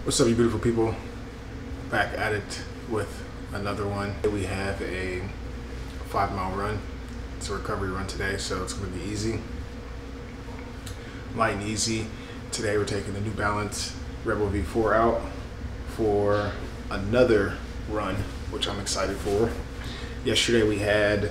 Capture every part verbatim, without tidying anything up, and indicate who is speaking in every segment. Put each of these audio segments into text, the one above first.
Speaker 1: What's up, you beautiful people? Back at it with another one. We have a five mile run. It's a recovery run today, so it's going to be easy. Light and easy. Today we're taking the New Balance Rebel V four out for another run, which I'm excited for. Yesterday we had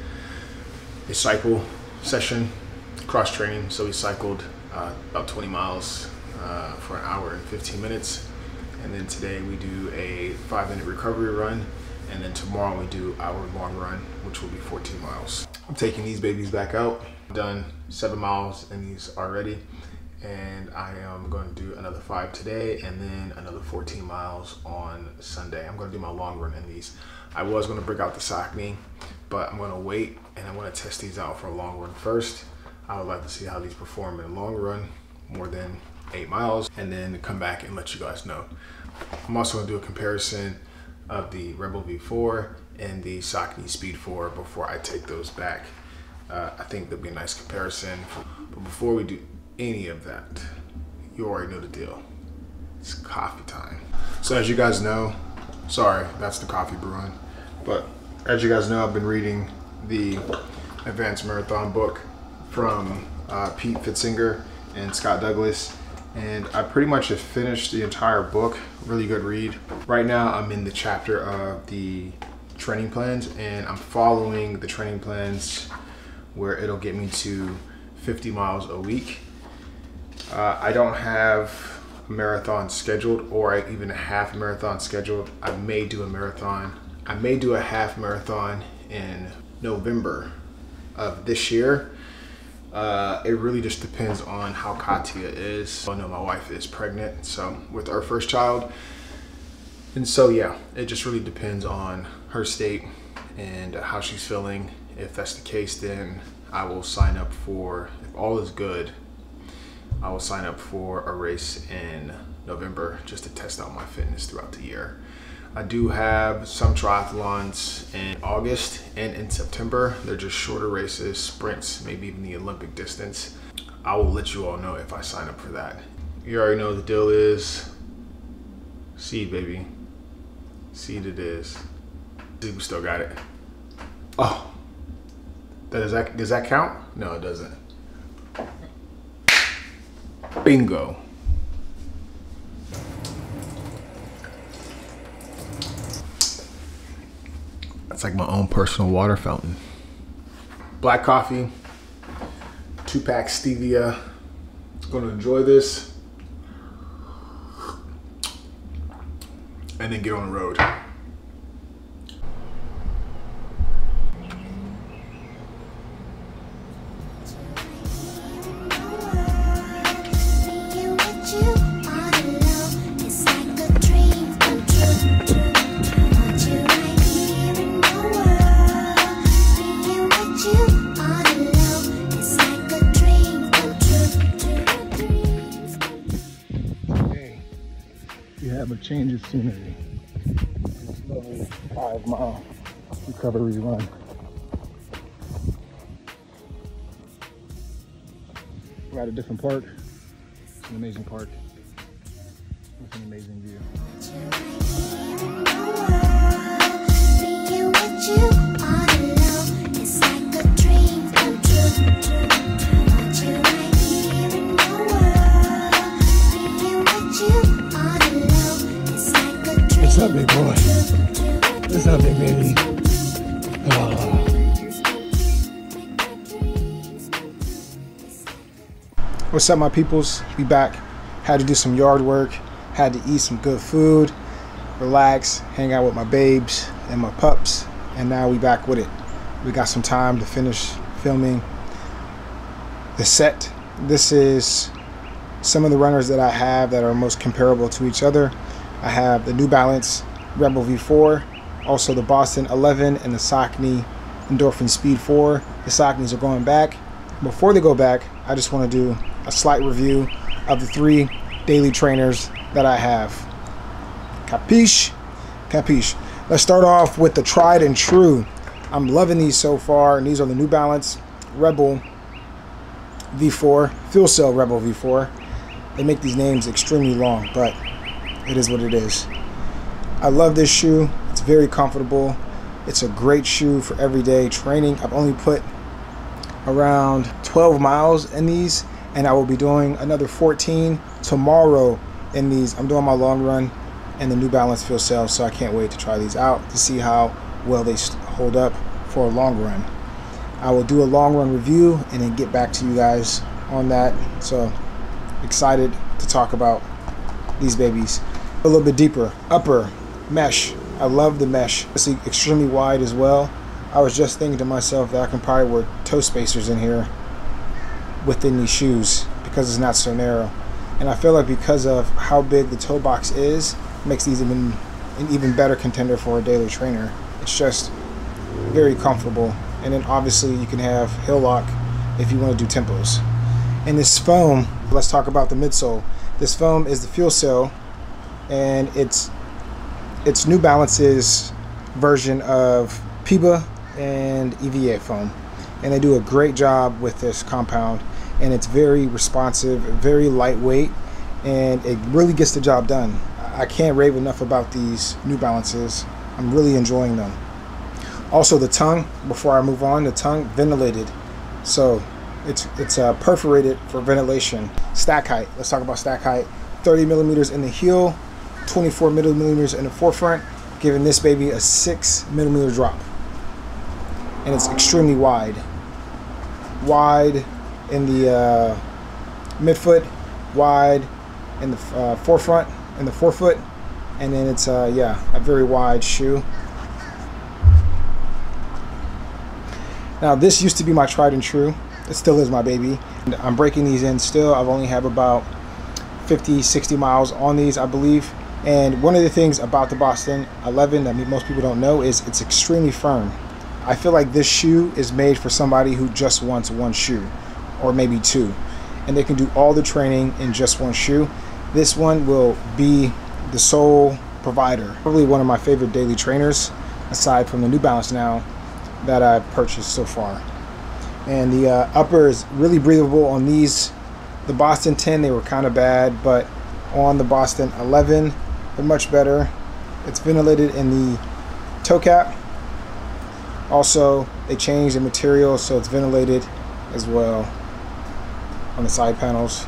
Speaker 1: a cycle session, cross training, so we cycled uh, about twenty miles uh, for an hour and fifteen minutes. And then today we do a five minute recovery run. And then tomorrow we do our long run, which will be fourteen miles. I'm taking these babies back out. I've done seven miles in these already. And I am going to do another five today and then another fourteen miles on Sunday. I'm going to do my long run in these. I was going to break out the Saucony, but I'm going to wait and I want to test these out for a long run first. I would like to see how these perform in a long run, more than eight miles, and then come back and let you guys know. I'm also going to do a comparison of the Rebel V four and the Saucony Speed four before I take those back. Uh, I think there'll be a nice comparison. But before we do any of that, you already know the deal. It's coffee time. So as you guys know, sorry, that's the coffee brewing. But as you guys know, I've been reading the Advanced Marathon book from uh, Pete Fitzinger and Scott Douglas. And I pretty much have finished the entire book. Really good read. Right now I'm in the chapter of the training plans, and I'm following the training plans where it'll get me to fifty miles a week. Uh, I don't have a marathon scheduled, or even a half marathon scheduled. I may do a marathon. I may do a half marathon in November of this year. Uh, it really just depends on how Katia is. I know my wife is pregnant, so with our first child. And so yeah, it just really depends on her state and how she's feeling. If that's the case, then I will sign up for, if all is good, I will sign up for a race in November just to test out my fitness throughout the year. I do have some triathlons in August and in September. They're just shorter races, sprints, maybe even the Olympic distance. I will let you all know if I sign up for that. You already know the deal is seed, baby. Seed it is. See, we still got it. Oh, does that, does that count? No, it doesn't. Bingo. It's like my own personal water fountain. Black coffee, two pack stevia. Gonna enjoy this and then get on the road. We have a change of scenery. This lovely five mile recovery run. We're at a different park. It's an amazing park with an amazing view. What's up, big boy? What's up, big baby? Oh. What's up, my peoples? We back. Had to do some yard work. Had to eat some good food, relax, hang out with my babes and my pups, and now we back with it. We got some time to finish filming the set. This is some of the runners that I have that are most comparable to each other. I have the New Balance Rebel V four, also the Boston eleven and the Saucony Endorphin Speed four. The Sauconys are going back. Before they go back, I just want to do a slight review of the three daily trainers that I have. Capiche? Capiche. Let's start off with the tried and true. I'm loving these so far, and these are the New Balance Rebel V four, Fuel Cell Rebel V four. They make these names extremely long, but
Speaker 2: it is what it is. I love this shoe. It's very comfortable. It's a great shoe for everyday training. I've only put around twelve miles in these, and I will be doing another fourteen tomorrow in these. I'm doing my long run and the New Balance Fuel Cell, so I can't wait to try these out to see how well they hold up for a long run. I will do a long run review and then get back to you guys on that. So excited to talk about these babies. A little bit deeper. Upper mesh. I love the mesh. It's extremely wide as well. I was just thinking to myself that I can probably wear toe spacers in here within these shoes because it's not so narrow. And I feel like because of how big the toe box is, it makes these even an even better contender for a daily trainer. It's just very comfortable. And then obviously you can have heel lock if you want to do tempos. And this foam, let's talk about the midsole. This foam is the Fuel Cell, and it's it's New Balance's version of P B A and E V A foam, and they do a great job with this compound, and it's very responsive, very lightweight, and it really gets the job done. I can't rave enough about these New Balances. I'm really enjoying them. Also the tongue, before I move on, the tongue ventilated, so it's it's uh, perforated for ventilation. Stack height, let's talk about stack height. thirty millimeters in the heel, twenty-four millimeters in the forefront, giving this baby a six millimeter drop. And it's extremely wide. Wide in the uh, midfoot, wide in the uh, forefront, in the forefoot, and then it's uh, yeah, a very wide shoe. Now this used to be my tried and true. It still is my baby. And I'm breaking these in still. I've only have about fifty, sixty miles on these, I believe. And one of the things about the Boston eleven that most people don't know is it's extremely firm. I feel like this shoe is made for somebody who just wants one shoe, or maybe two, and they can do all the training in just one shoe. This one will be the sole provider. Probably one of my favorite daily trainers, aside from the New Balance now, that I've purchased so far. And the uh, upper is really breathable on these. The Boston ten, they were kind of bad, but on the Boston eleven, they're much better. It's ventilated in the toe cap. Also, they changed the material, so it's ventilated as well on the side panels.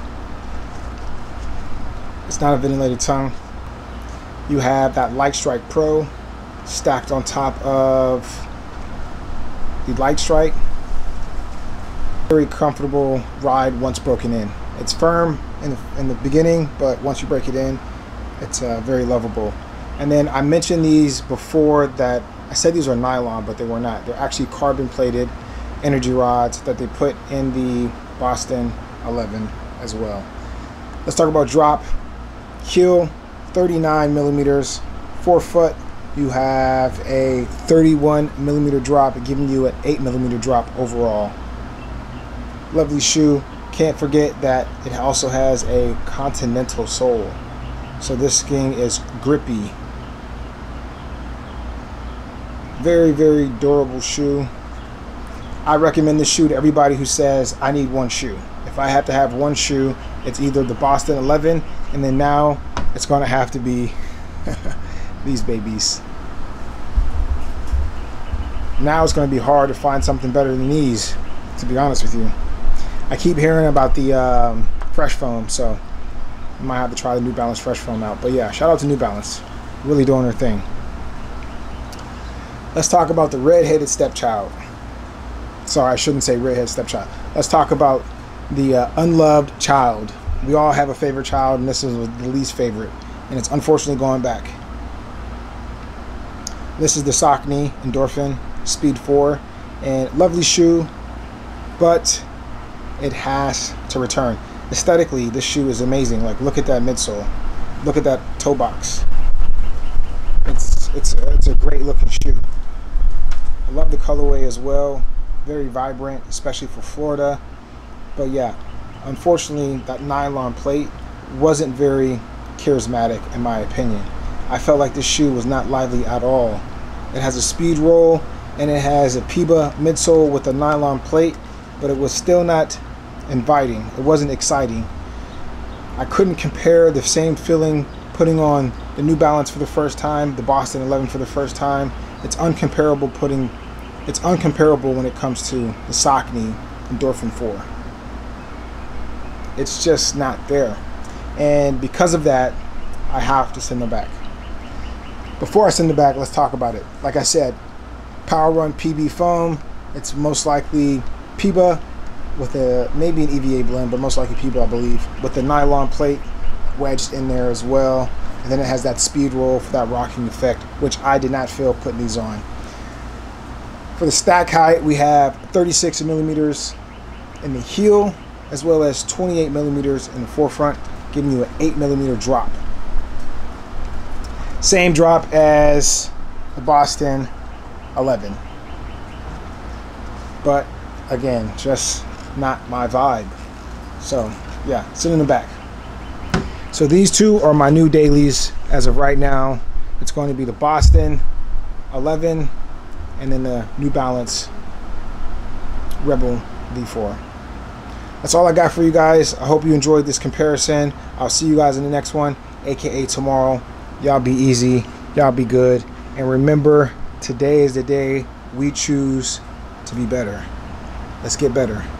Speaker 2: It's not a ventilated tongue. You have that Light Strike Pro stacked on top of the Light Strike. Very comfortable ride once broken in. It's firm in the, in the beginning, but once you break it in, it's uh, very lovable. And then I mentioned these before that I said these are nylon, but they were not. They're actually carbon plated energy rods that they put in the Boston eleven as well. Let's talk about drop. Heel, thirty-nine millimeters. Forefoot, you have a thirty-one millimeter drop, giving you an eight millimeter drop overall. Lovely shoe. Can't forget that it also has a continental sole, so this thing is grippy. Very, very durable shoe. I recommend this shoe to everybody who says, I need one shoe. If I have to have one shoe, it's either the Boston eleven, and then now it's going to have to be these babies. Now it's going to be hard to find something better than these, to be honest with you. I keep hearing about the um, Fresh Foam, so I might have to try the New Balance Fresh Foam out. But yeah, shout out to New Balance. Really doing their thing. Let's talk about the red-headed stepchild. Sorry, I shouldn't say red-headed stepchild. Let's talk about the uh, unloved child. We all have a favorite child, and this is the least favorite, and it's unfortunately going back. This is the Saucony Endorphin Speed four, and lovely shoe, but it has to return. Aesthetically, this shoe is amazing. Like, look at that midsole. Look at that toe box. It's it's a, it's a great looking shoe. I love the colorway as well. Very vibrant, especially for Florida. But yeah, unfortunately, that nylon plate wasn't very charismatic in my opinion. I felt like this shoe was not lively at all. It has a speed roll and it has a P B A midsole with a nylon plate, but it was still not inviting. It wasn't exciting. I couldn't compare the same feeling putting on the New Balance for the first time, the Boston eleven for the first time, it's uncomparable putting, it's uncomparable when it comes to the Saucony Endorphin four. It's just not there. And because of that, I have to send them back. Before I send them back, let's talk about it. Like I said, Power Run P B foam. It's most likely P B A with a maybe an E V A blend, but most likely P B A, I believe, with the nylon plate wedged in there as well. And then it has that speed roll for that rocking effect, which I did not feel putting these on. For the stack height, we have thirty-six millimeters in the heel, as well as twenty-eight millimeters in the forefront, giving you an eight millimeter drop. Same drop as the Boston eleven. But again, just not my vibe. So yeah, sit in the back. So these two are my new dailies as of right now. It's going to be the Boston eleven and then the New Balance Rebel V four. That's all I got for you guys. I hope you enjoyed this comparison. I'll see you guys in the next one, aka tomorrow. Y'all be easy, y'all be good, and remember, today is the day we choose to be better. Let's get better.